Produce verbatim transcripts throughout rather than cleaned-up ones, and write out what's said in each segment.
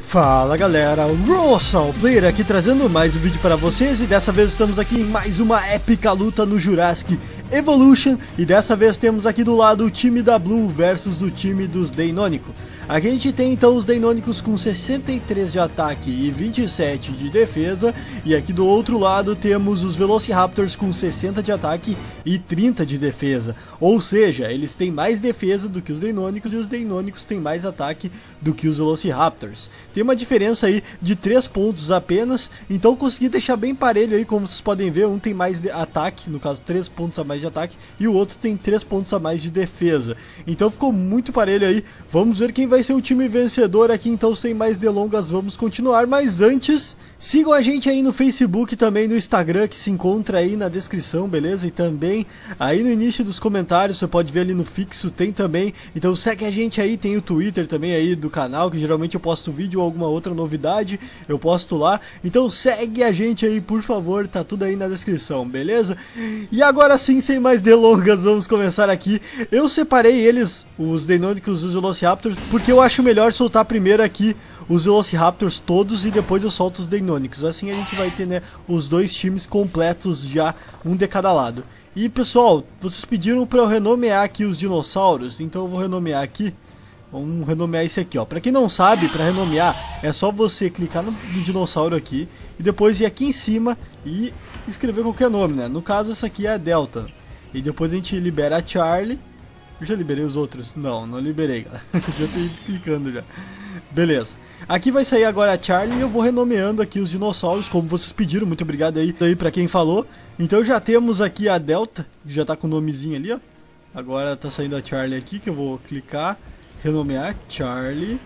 Fala galera, Russell Player aqui trazendo mais um vídeo para vocês. E dessa vez estamos aqui em mais uma épica luta no Jurassic Evolution. E dessa vez temos aqui do lado o time da Blue versus o time dos Deinônicos. Aqui a gente tem então os Deinônicos com sessenta e três de ataque e vinte e sete de defesa. E aqui do outro lado temos os Velociraptors com sessenta de ataque e trinta de defesa. Ou seja, eles têm mais defesa do que os Deinônicos e os Deinônicos têm mais ataque do que os Velociraptors. Tem uma diferença aí de três pontos apenas, então consegui deixar bem parelho aí, como vocês podem ver. Um tem mais de ataque, no caso três pontos a mais de ataque, e o outro tem três pontos a mais de defesa. Então ficou muito parelho aí. Vamos ver quem vai ser o time vencedor aqui, então sem mais delongas vamos continuar. Mas antes, sigam a gente aí no Facebook e também no Instagram, que se encontra aí na descrição, beleza? E também aí no início dos comentários, você pode ver ali no fixo, tem também. Então segue a gente aí, tem o Twitter também aí do canal, que geralmente eu posto vídeo ou alguma outra novidade, eu posto lá. Então segue a gente aí, por favor, tá tudo aí na descrição, beleza? E agora sim, sem mais delongas, vamos começar aqui. Eu separei eles, os Deinônicos e os Velociraptors, porque eu acho melhor soltar primeiro aqui os Velociraptors todos e depois eu solto os Deinônicos. Assim a gente vai ter, né, os dois times completos já, um de cada lado. E pessoal, vocês pediram para eu renomear aqui os dinossauros, então eu vou renomear aqui. Vamos renomear esse aqui, ó. Pra quem não sabe, para renomear é só você clicar no, no dinossauro aqui e depois ir aqui em cima e escrever qualquer nome, né? No caso, essa aqui é a Delta. E depois a gente libera a Charlie. Eu já liberei os outros? Não, não liberei, galera. Já tô ido clicando já. Beleza. Aqui vai sair agora a Charlie e eu vou renomeando aqui os dinossauros, como vocês pediram. Muito obrigado aí, aí pra quem falou. Então já temos aqui a Delta, que já tá com o nomezinho ali, ó. Agora tá saindo a Charlie aqui, que eu vou clicar, renomear, Charlie.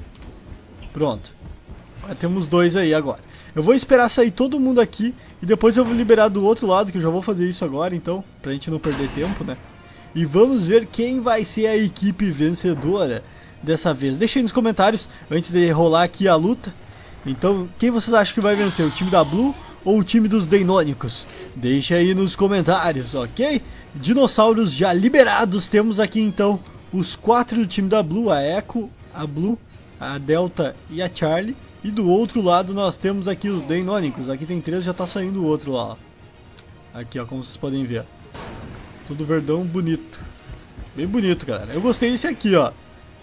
Pronto. Já temos dois aí agora. Eu vou esperar sair todo mundo aqui e depois eu vou liberar do outro lado, que eu já vou fazer isso agora, então, pra gente não perder tempo, né? E vamos ver quem vai ser a equipe vencedora dessa vez. Deixa aí nos comentários, antes de rolar aqui a luta. Então, quem vocês acham que vai vencer? O time da Blue ou o time dos Deinônicos? Deixa aí nos comentários, ok? Dinossauros já liberados. Temos aqui então os quatro do time da Blue. A Echo, a Blue, a Delta e a Charlie. E do outro lado nós temos aqui os Deinônicos. Aqui tem três, já tá saindo o outro lá, ó. Aqui, ó, como vocês podem ver. Tudo verdão bonito. Bem bonito, galera. Eu gostei desse aqui, ó.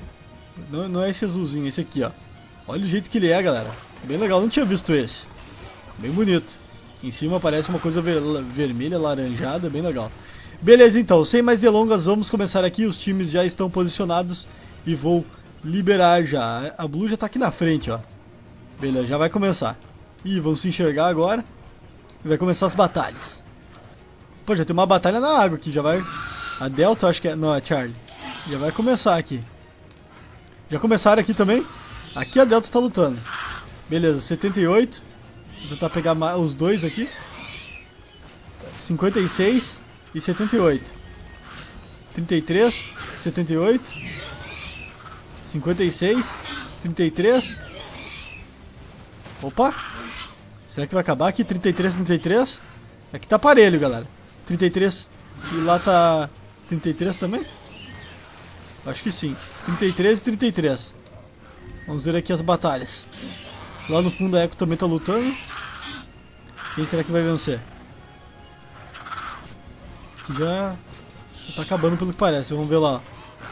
Não, não é esse azulzinho, esse aqui, ó. Olha o jeito que ele é, galera. Bem legal, não tinha visto esse. Bem bonito. Em cima parece uma coisa ver vermelha, laranjada, bem legal. Beleza, então, sem mais delongas, vamos começar aqui. Os times já estão posicionados e vou liberar já. A Blue já tá aqui na frente, ó. Beleza, já vai começar. Ih, vamos se enxergar agora. E vai começar as batalhas. Pô, já tem uma batalha na água aqui, já vai... A Delta, acho que é... Não, é a Charlie. Já vai começar aqui. Já começaram aqui também? Aqui a Delta tá lutando. Beleza, setenta e oito. Vou tentar pegar os dois aqui. cinquenta e seis e setenta e oito. trinta e três, setenta e oito. cinquenta e seis, trinta e três. Opa! Será que vai acabar aqui? trinta e três, trinta e três? Aqui tá parelho, galera. trinta e três e lá tá trinta e três também? Acho que sim. trinta e três e trinta e três. Vamos ver aqui as batalhas. Lá no fundo a Echo também tá lutando. Quem será que vai vencer? Aqui já, já tá acabando pelo que parece. Vamos ver lá.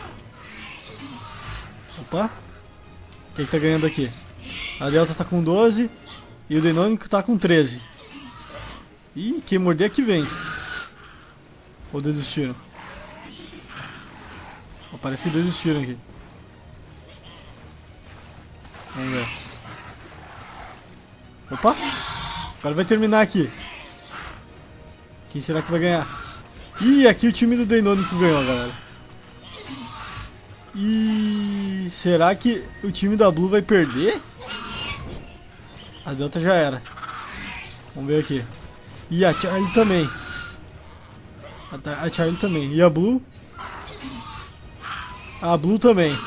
Opa. Quem que tá ganhando aqui? A Delta tá com doze e o Deinônico tá com treze. Ih, quem morder aqui vence. Ou desistiram? Oh, parece que desistiram aqui. Vamos ver. Opa! Agora vai terminar aqui. Quem será que vai ganhar? Ih, aqui o time do Deinônico ganhou, galera. E será que o time da Blue vai perder? A Delta já era. Vamos ver aqui. E a Charlie também. A Charlie também. E a Blue? A Blue também.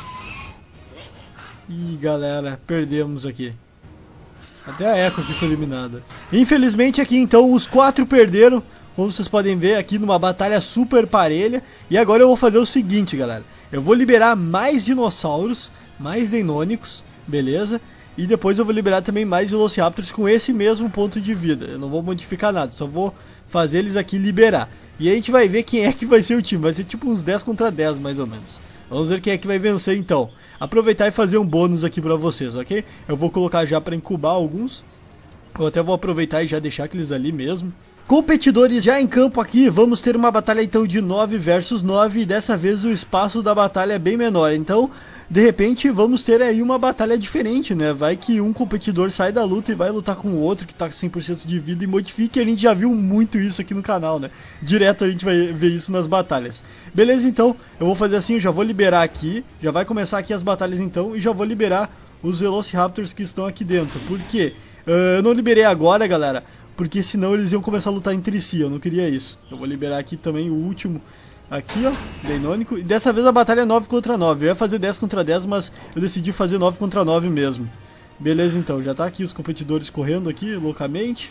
Ih, galera, perdemos aqui. Até a Echo aqui foi eliminada. Infelizmente aqui então os quatro perderam. Como vocês podem ver aqui numa batalha super parelha. E agora eu vou fazer o seguinte, galera. Eu vou liberar mais dinossauros, mais Deinônicos. Beleza? E depois eu vou liberar também mais Velociraptors com esse mesmo ponto de vida. Eu não vou modificar nada, só vou fazer eles aqui liberar. E aí a gente vai ver quem é que vai ser o time. Vai ser tipo uns dez contra dez mais ou menos. Vamos ver quem é que vai vencer então. Aproveitar e fazer um bônus aqui pra vocês, ok? Eu vou colocar já pra incubar alguns. Eu até vou aproveitar e já deixar aqueles ali mesmo. Competidores já em campo aqui, vamos ter uma batalha então de nove versus nove. E dessa vez o espaço da batalha é bem menor. Então, de repente, vamos ter aí uma batalha diferente, né? Vai que um competidor sai da luta e vai lutar com o outro que tá com cem por cento de vida e modifique. A gente já viu muito isso aqui no canal, né? Direto a gente vai ver isso nas batalhas. Beleza, então, eu vou fazer assim, eu já vou liberar aqui. Já vai começar aqui as batalhas então. E já vou liberar os Velociraptors que estão aqui dentro. Por quê? Uh, eu não liberei agora, galera, porque senão eles iam começar a lutar entre si. Eu não queria isso. Eu vou liberar aqui também o último. Aqui, ó, Deinônico. E dessa vez a batalha é nove contra nove. Eu ia fazer dez contra dez, mas eu decidi fazer nove contra nove mesmo. Beleza, então. Já tá aqui os competidores correndo aqui, loucamente.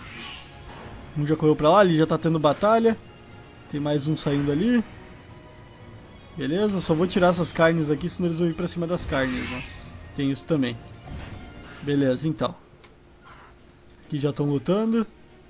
Um já correu pra lá, ali já tá tendo batalha. Tem mais um saindo ali. Beleza, só vou tirar essas carnes aqui, senão eles vão ir pra cima das carnes, né? Tem isso também. Beleza, então. Aqui já estão lutando.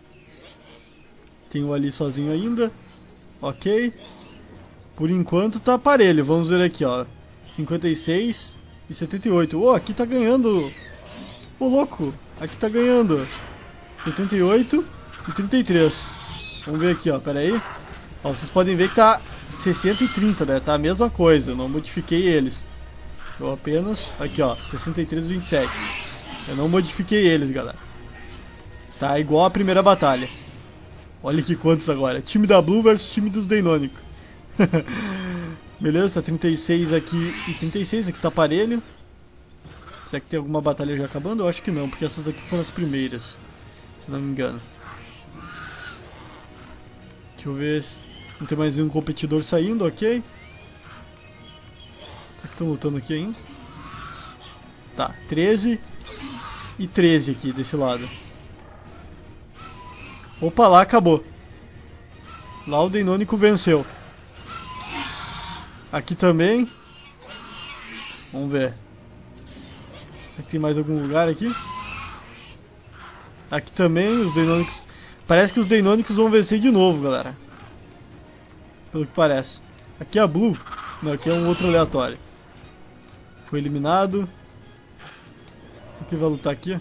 Tem um ali sozinho ainda. Ok. Por enquanto tá parelho. Vamos ver aqui, ó. cinquenta e seis e setenta e oito. Oh, aqui tá ganhando. Ô, louco. Aqui tá ganhando. setenta e oito e trinta e três. Vamos ver aqui, ó. Pera aí. Ó, vocês podem ver que tá sessenta e trinta, né? Tá a mesma coisa. Eu não modifiquei eles. Eu apenas... Aqui, ó. sessenta e três e vinte e sete. Eu não modifiquei eles, galera. Tá igual a primeira batalha. Olha que quantos agora. Time da Blue versus time dos Deinônicos. Beleza, tá trinta e seis aqui e trinta e seis. Aqui tá parelho. Será que tem alguma batalha já acabando? Eu acho que não, porque essas aqui foram as primeiras, se não me engano. Deixa eu ver. Não tem mais nenhum competidor saindo, ok. Será que estão lutando aqui ainda? Tá, treze e treze aqui desse lado. Opa, lá acabou. Lá o Deinônico venceu. Aqui também. Vamos ver. Será que tem mais algum lugar aqui? Aqui também os Deinônicos. Parece que os Deinônicos vão vencer de novo, galera. Pelo que parece. Aqui é a Blue. Não, aqui é um outro aleatório. Foi eliminado. Esse aqui vai lutar aqui.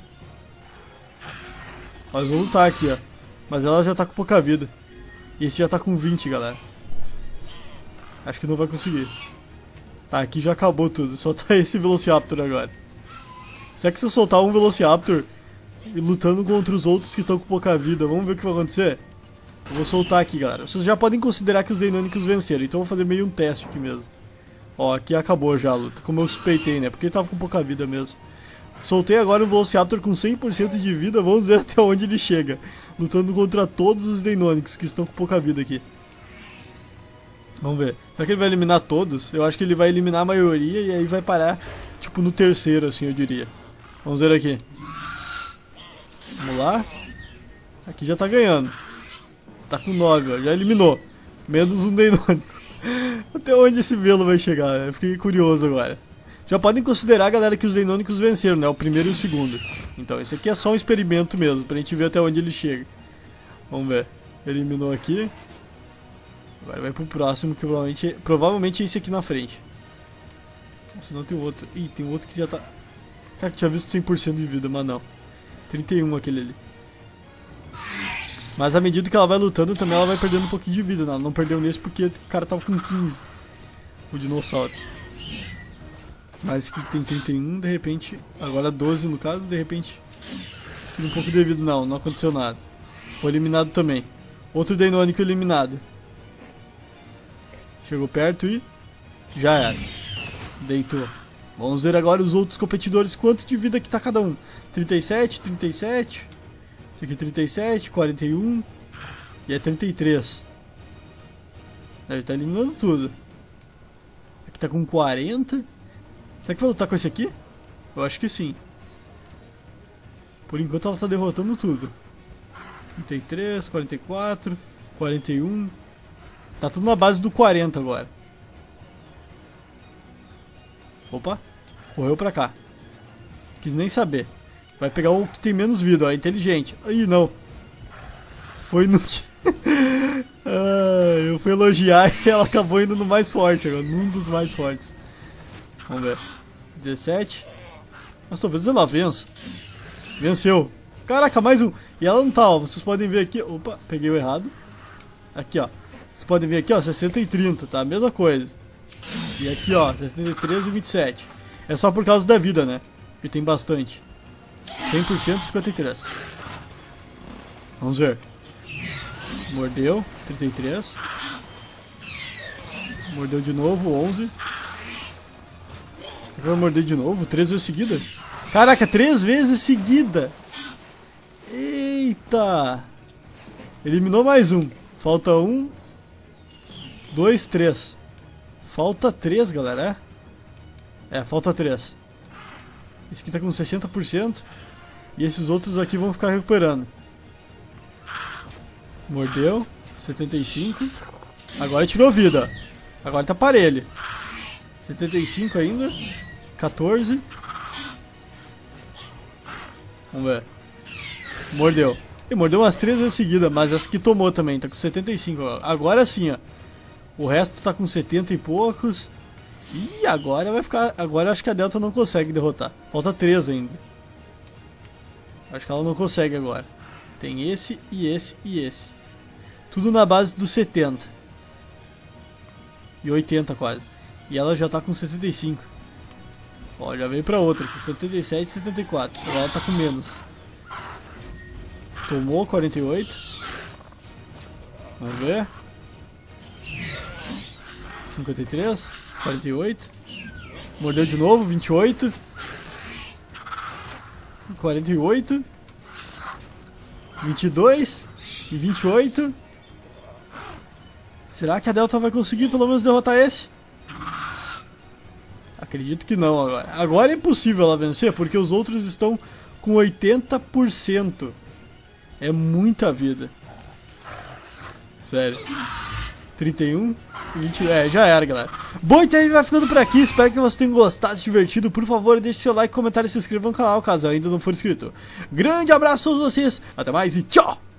Mas vou lutar aqui, ó. Mas ela já tá com pouca vida. E esse já tá com vinte, galera. Acho que não vai conseguir. Tá, aqui já acabou tudo. Só tá esse Velociraptor agora. Será que se eu soltar um Velociraptor e lutando contra os outros que estão com pouca vida, vamos ver o que vai acontecer? Eu vou soltar aqui, galera. Vocês já podem considerar que os Deinônicos venceram. Então eu vou fazer meio um teste aqui mesmo. Ó, aqui acabou já a luta. Como eu suspeitei, né? Porque ele tava com pouca vida mesmo. Soltei agora um Velociraptor com cem por cento de vida. Vamos ver até onde ele chega. Lutando contra todos os Deinônicos que estão com pouca vida aqui. Vamos ver. Será que ele vai eliminar todos? Eu acho que ele vai eliminar a maioria e aí vai parar, tipo, no terceiro, assim, eu diria. Vamos ver aqui. Vamos lá. Aqui já tá ganhando. Tá com nove, ó. Já eliminou. Menos um Deinônico. Até onde esse velo vai chegar? Eu fiquei curioso agora. Já podem considerar, galera, que os Deinônicos venceram, né? O primeiro e o segundo. Então, esse aqui é só um experimento mesmo, pra gente ver até onde ele chega. Vamos ver. Eliminou aqui. Agora vai pro próximo, que provavelmente, provavelmente é esse aqui na frente. Se não tem outro. Ih, tem outro que já tá... Cara, que tinha visto cem por cento de vida, mas não. trinta e um aquele ali. Mas à medida que ela vai lutando, também ela vai perdendo um pouquinho de vida. Não, ela não perdeu nesse porque o cara tava com quinze. O dinossauro. Mas que tem trinta e um, de repente... Agora doze no caso, de repente... Tira um pouco de vida. Não, não aconteceu nada. Foi eliminado também. Outro Deinônico eliminado. Chegou perto e... Já era. Deitou. Vamos ver agora os outros competidores. Quanto de vida que tá cada um. trinta e sete, trinta e sete... Esse aqui é trinta e sete, quarenta e um... E é trinta e três. Ele tá eliminando tudo. Aqui tá com quarenta... Será que vai lutar com esse aqui? Eu acho que sim. Por enquanto ela tá derrotando tudo. trinta e três, quarenta e quatro, quarenta e um. Tá tudo na base do quarenta agora. Opa, correu pra cá. Quis nem saber. Vai pegar o que tem menos vida, ó. Inteligente. Ih, não. Foi no... ah, eu fui elogiar e ela acabou indo no mais forte agora. Num dos mais fortes. Vamos ver. dezessete. Mas talvez ela vença. Venceu. Caraca, mais um. E ela não tá, ó. Vocês podem ver aqui. Opa, peguei o errado. Aqui, ó. Vocês podem ver aqui, ó. sessenta e trinta, tá? Mesma coisa. E aqui, ó. sessenta e três e vinte e sete. É só por causa da vida, né? Porque tem bastante. cem por cento e cinquenta e três. Vamos ver. Mordeu. trinta e três. Mordeu de novo. onze. Você vai morder de novo? Três vezes seguida? Caraca, três vezes seguida! Eita! Eliminou mais um. Falta um. Dois, três. Falta três, galera. É, é falta três. Esse aqui tá com sessenta por cento. E esses outros aqui vão ficar recuperando. Mordeu. setenta e cinco. Agora tirou vida. Agora tá parelho. setenta e cinco ainda. quatorze. Vamos ver. Mordeu. E mordeu umas três vezes seguidas, mas essa que tomou também, tá com setenta e cinco. Agora sim, ó. O resto tá com setenta e poucos. E agora vai ficar. Agora acho que a Delta não consegue derrotar. Falta três ainda. Acho que ela não consegue agora. Tem esse e esse e esse. Tudo na base dos setenta. E oitenta quase. E ela já tá com setenta e cinco. Ó, já veio pra outra aqui. setenta e sete e setenta e quatro. Agora ela tá com menos. Tomou quarenta e oito. Vamos ver. cinquenta e três. quarenta e oito. Mordeu de novo. vinte e oito. quarenta e oito. vinte e dois. E vinte e oito. Será que a Delta vai conseguir pelo menos derrotar esse? Acredito que não agora. Agora é impossível ela vencer porque os outros estão com oitenta por cento. É muita vida. Sério. trinta e um, vinte, é, já era, galera. Bom, então a gente vai ficando por aqui. Espero que vocês tenham gostado, se divertido. Por favor, deixe seu like, comentário e se inscreva no canal caso ainda não for inscrito. Grande abraço a todos vocês. Até mais e tchau!